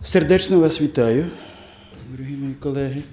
Сердечно вас вітаю, дорогі мої колеги.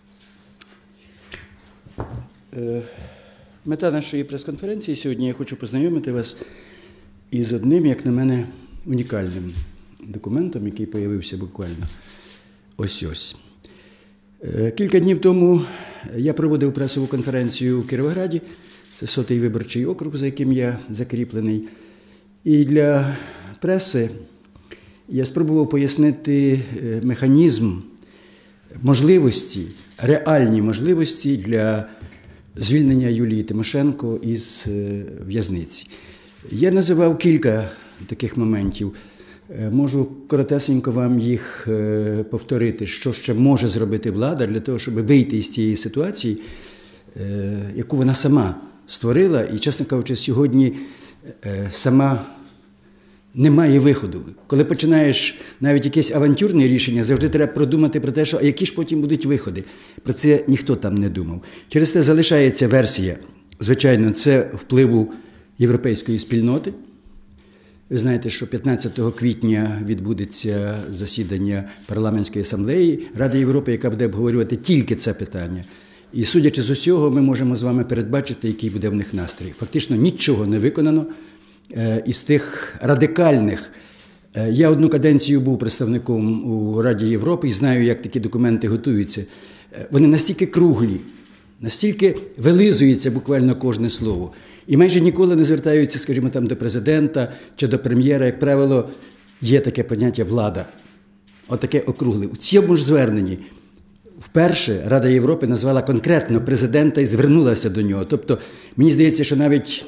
Мета нашої прес-конференції сьогодні я хочу познайомити вас із одним, як на мене, унікальним документом, який з'явився буквально ось-ось. Кілька днів тому я проводив пресову конференцію у Кіровограді, це 100-й виборчий округ, за яким я закріплений. І для преси я спробував пояснити механізм можливості, реальні можливості для звільнення Юлії Тимошенко із в'язниці. Я називав кілька таких моментів. Можу коротесенько вам їх повторити, що ще може зробити влада для того, щоб вийти із цієї ситуації, яку вона сама створила, і, чесно кажучи, сьогодні сама немає виходу. Коли починаєш навіть якесь авантюрне рішення, завжди треба продумати про те, що а які ж потім будуть виходи. Про це ніхто там не думав. Через те залишається версія, звичайно, це впливу європейської спільноти. Ви знаєте, що 15 квітня відбудеться засідання парламентської асамблеї Ради Європи, яка буде обговорювати тільки це питання. І судячи з усього, ми можемо з вами передбачити, який буде в них настрій. Фактично нічого не виконано із тих радикальних. Я одну каденцію був представником у Раді Європи і знаю, як такі документи готуються. Вони настільки круглі, настільки вилизується буквально кожне слово. І майже ніколи не звертаються, скажімо, там до президента чи до прем'єра. Як правило, є таке поняття влада. Отаке округле. У цьому ж зверненні вперше Рада Європи назвала конкретно президента і звернулася до нього. Тобто, мені здається, що навіть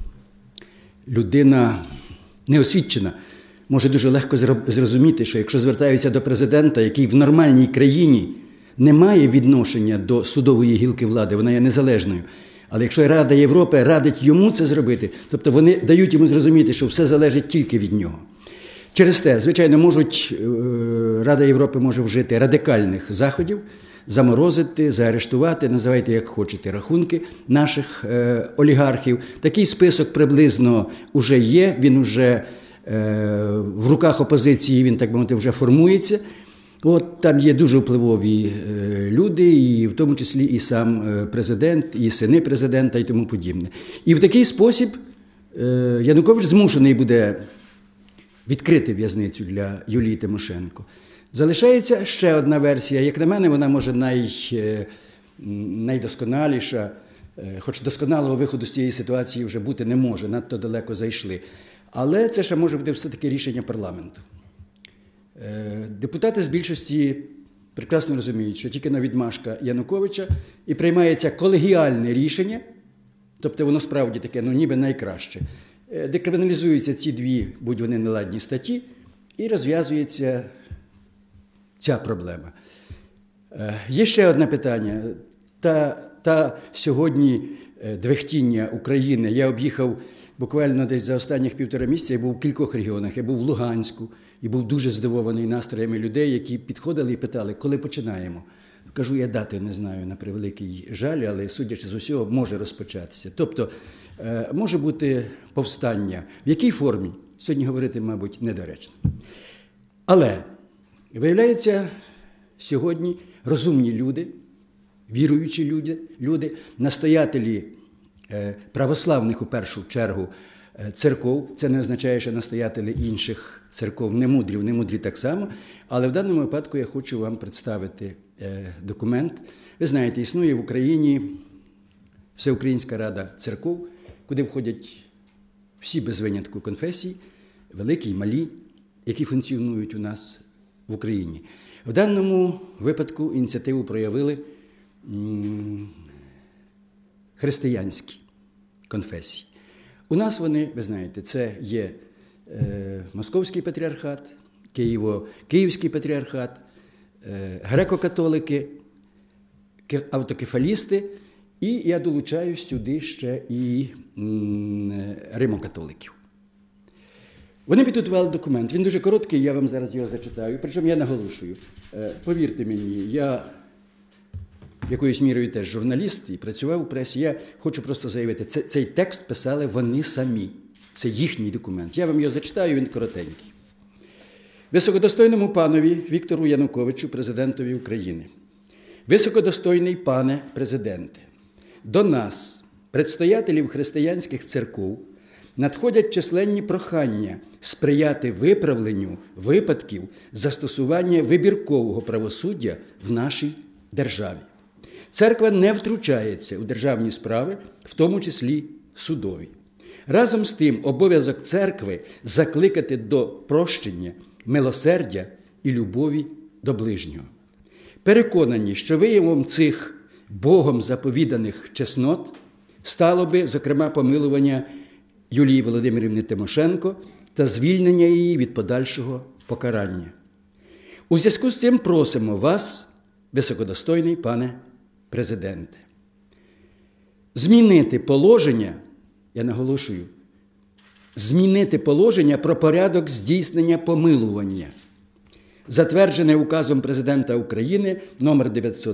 людина неосвічена може дуже легко зрозуміти, що якщо звертаються до президента, який в нормальній країні не має відношення до судової гілки влади, вона є незалежною, але якщо Рада Європи радить йому це зробити, тобто вони дають йому зрозуміти, що все залежить тільки від нього. Через те, звичайно, Рада Європи може вжити радикальних заходів, заморозити, заарештувати, називайте як хочете, рахунки наших олігархів. Такий список приблизно вже є, він вже в руках опозиції, він, так би мовити, вже формується. От там є дуже впливові люди, і в тому числі і сам президент, і сини президента, і тому подібне. І в такий спосіб Янукович змушений буде відкрити в'язницю для Юлії Тимошенко. Залишається ще одна версія. Як на мене, вона може найдосконаліша, хоч досконалого виходу з цієї ситуації вже бути не може, надто далеко зайшли. Але це ще може бути все-таки рішення парламенту. Депутати з більшості прекрасно розуміють, що тільки на відмашка Януковича і приймається колегіальне рішення, тобто воно справді таке, ніби найкраще. Декриміналізуються ці дві, будь вони неладні статті, і розв'язується ця проблема. Є ще одне питання. Та сьогодні двехтіння України. Я об'їхав буквально десь за останніх 1,5 місяця, я був в кількох регіонах. Я був в Луганську і був дуже здивований настроями людей, які підходили і питали, коли починаємо. Кажу, я дати не знаю, на превеликий жаль, але судячи з усього, може розпочатися. Тобто, може бути повстання. В якій формі? Сьогодні говорити, мабуть, недоречно. Але виявляється, сьогодні розумні люди, віруючі люди, настоятелі православних, у першу чергу, церков, це не означає, що настоятелі інших церков не мудрі так само, але в даному випадку я хочу вам представити документ. Ви знаєте, існує в Україні Всеукраїнська Рада церков, куди входять всі без винятку конфесії, великі і малі, які функціонують у нас в Україні. В даному випадку ініціативу проявили християнські конфесії. У нас вони, ви знаєте, це є Московський патріархат, Київський патріархат, греко-католики, автокефалісти, і я долучаю сюди ще і римокатоликів. Вони підготували документ. Він дуже короткий, я вам зараз його зачитаю. Причому я наголошую. Повірте мені, я якоюсь мірою теж журналіст і працював у пресі. Я хочу просто заявити, цей текст писали вони самі. Це їхній документ. Я вам його зачитаю, він коротенький. Високодостойному панові Віктору Януковичу, президентові України. Високодостойний пане президенте, до нас, предстоятелів християнських церков, надходять численні прохання сприяти виправленню випадків застосування вибіркового правосуддя в нашій державі. Церква не втручається у державні справи, в тому числі судові. Разом з тим, обов'язок церкви закликати до прощення, милосердя і любові до ближнього. Переконані, що виявом цих Богом заповіданих чеснот стало би, зокрема, помилування Юлії Володимирівни Тимошенко та звільнення її від подальшого покарання. У зв'язку з цим просимо вас, високодостойний пане президенте, змінити положення, я наголошую, змінити положення про порядок здійснення помилування, затверджене указом Президента України номер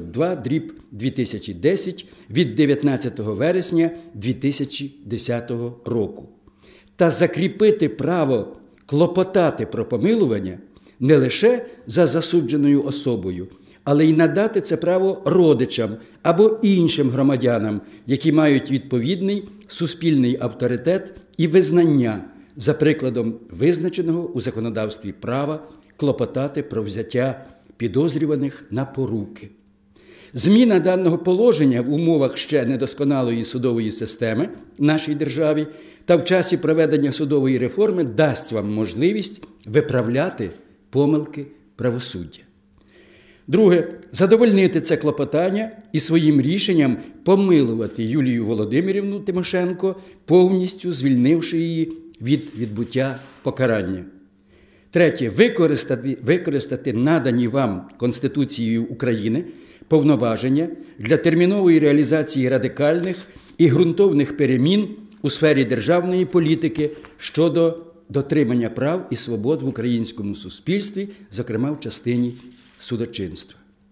902/2010 від 19 вересня 2010 року, та закріпити право клопотати про помилування не лише за засудженою особою, але й надати це право родичам або іншим громадянам, які мають відповідний суспільний авторитет і визнання, за прикладом визначеного у законодавстві права клопотати про взяття підозрюваних на поруки. Зміна даного положення в умовах ще недосконалої судової системи в нашій державі та в часі проведення судової реформи дасть вам можливість виправляти помилки правосуддя. Друге, задовольнити це клопотання і своїм рішенням помилувати Юлію Володимирівну Тимошенко, повністю звільнивши її від відбуття покарання. Третє, використати надані вам Конституцією України повноваження для термінової реалізації радикальних і ґрунтовних перемін у сфері державної політики щодо дотримання прав і свобод в українському суспільстві, зокрема в частині судочинства.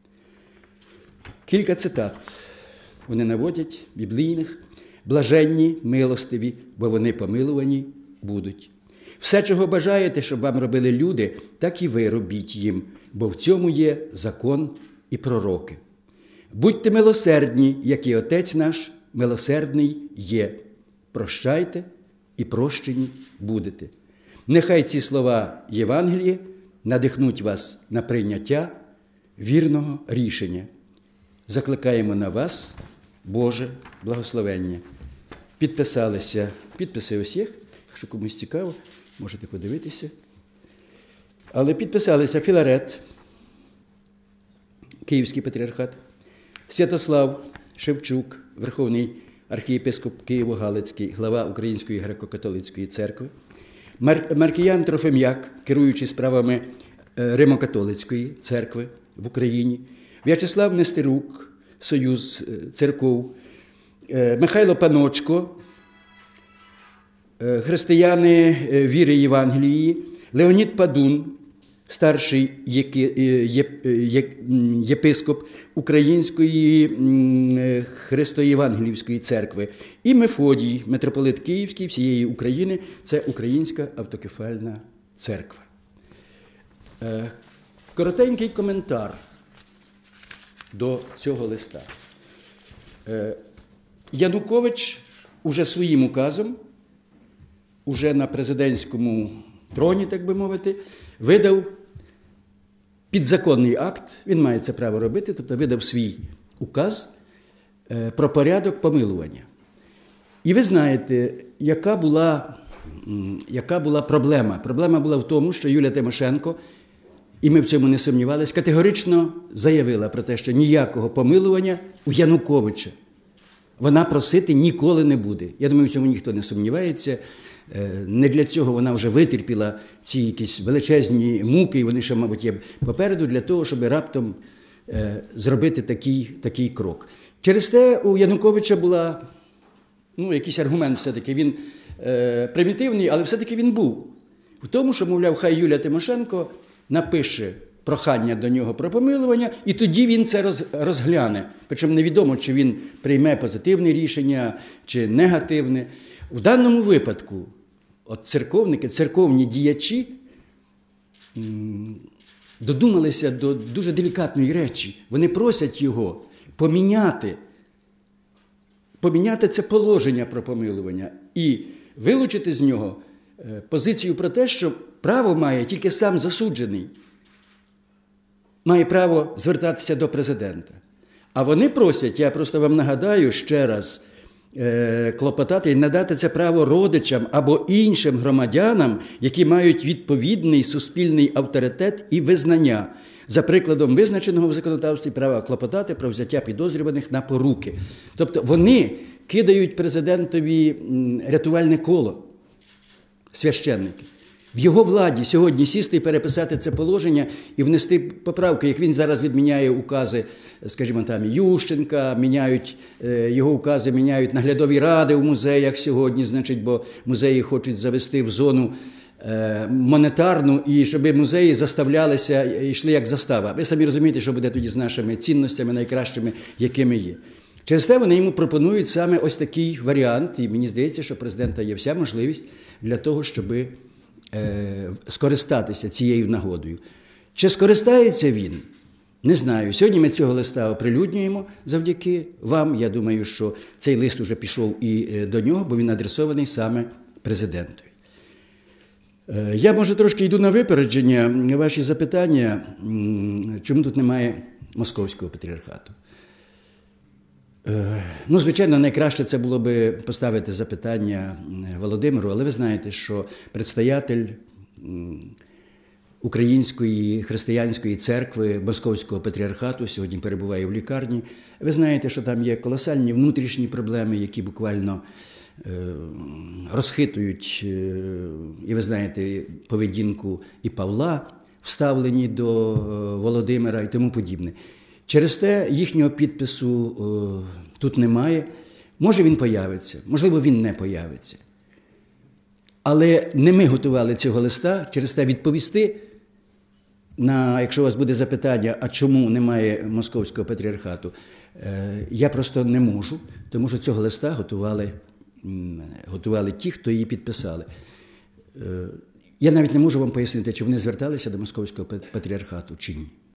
Кілька цитат. Вони наводять біблійних: «Блаженні, милостиві, бо вони помилувані будуть. Все, чого бажаєте, щоб вам робили люди, так і ви робіть їм, бо в цьому є закон і пророки. Будьте милосердні, як і Отець наш милосердний є. Прощайте, і прощені будете». Нехай ці слова Євангелія надихнуть вас на прийняття вірного рішення. Закликаємо на вас Боже благословення. Підписалися, підписи усіх, якщо комусь цікаво, можете подивитися. Але підписалися Філарет, Київський патріархат, Святослав Шевчук, Верховний архієпископ Києво-Галицький, глава Української греко-католицької церкви, Маркіян Трофим'як, керуючий справами Римо-католицької церкви в Україні, В'ячеслав Нестерук, Союз церков, Михайло Паночко, християни віри Євангелії, Леонід Падун, старший єпископ Української Христо-Євангелівської церкви, і Мефодій, митрополит Київський всієї України, це Українська автокефальна церква. Коротенький коментар до цього листа. Янукович уже своїм указом, уже на президентському троні, так би мовити, видав підзаконний акт, він має це право робити, тобто видав свій указ про порядок помилування. І ви знаєте, яка була проблема? Проблема була в тому, що Юлія Тимошенко, і ми в цьому не сумнівалися, категорично заявила про те, що ніякого помилування у Януковича вона просити ніколи не буде. Я думаю, в цьому ніхто не сумнівається. Не для цього вона вже витерпіла ці якісь величезні муки, і вони ще, мабуть, є попереду, для того, щоб раптом зробити такий крок. Через те у Януковича була, якийсь аргумент все-таки, він примітивний, але все-таки він був. В тому, що, мовляв, хай Юлія Тимошенко напише прохання до нього про помилування, і тоді він це розгляне. Причому невідомо, чи він прийме позитивне рішення, чи негативне. В даному випадку церковники, церковні діячі додумалися до дуже делікатної речі. Вони просять його поміняти це положення про помилування і вилучити з нього позицію про те, що право має тільки сам засуджений. Має право звертатися до президента. А вони просять, я просто вам нагадаю ще раз, клопотати і надати це право родичам або іншим громадянам, які мають відповідний суспільний авторитет і визнання. За прикладом визначеного в законодавстві права клопотати про взяття підозрюваних на поруки. Тобто вони кидають президентові рятувальне коло, священники. В його владі сьогодні сісти і переписати це положення і внести поправки, як він зараз відміняє укази, скажімо, там, Ющенка, його укази міняють наглядові ради у музеях сьогодні, значить, бо музеї хочуть завести в зону монетарну, і щоб музеї заставлялися, йшли як застава. Ви самі розумієте, що буде тоді з нашими цінностями найкращими, якими є. Через те вони йому пропонують саме ось такий варіант, і мені здається, що у президента є вся можливість для того, щоб скористатися цією нагодою. Чи скористається він? Не знаю. Сьогодні ми цього листа оприлюднюємо завдяки вам. Я думаю, що цей лист уже пішов і до нього, бо він адресований саме президентові. Я, може, трошки йду на випередження. Ваші запитання, чому тут немає Московського патріархату? Ну, звичайно, найкраще це було би поставити запитання Володимиру, але ви знаєте, що предстоятель Української християнської церкви Московського патріархату сьогодні перебуває в лікарні. Ви знаєте, що там є колосальні внутрішні проблеми, які буквально розхитують, і ви знаєте, поведінку і Павла, вставлені до Володимира і тому подібне. Через те їхнього підпису тут немає. Може він появиться, можливо він не появиться. Але не ми готували цього листа, через те відповісти якщо у вас буде запитання, а чому немає Московського патріархату, я просто не можу, тому що цього листа готували ті, хто її підписали. Я навіть не можу вам пояснити, чи вони зверталися до Московського патріархату, чи ні.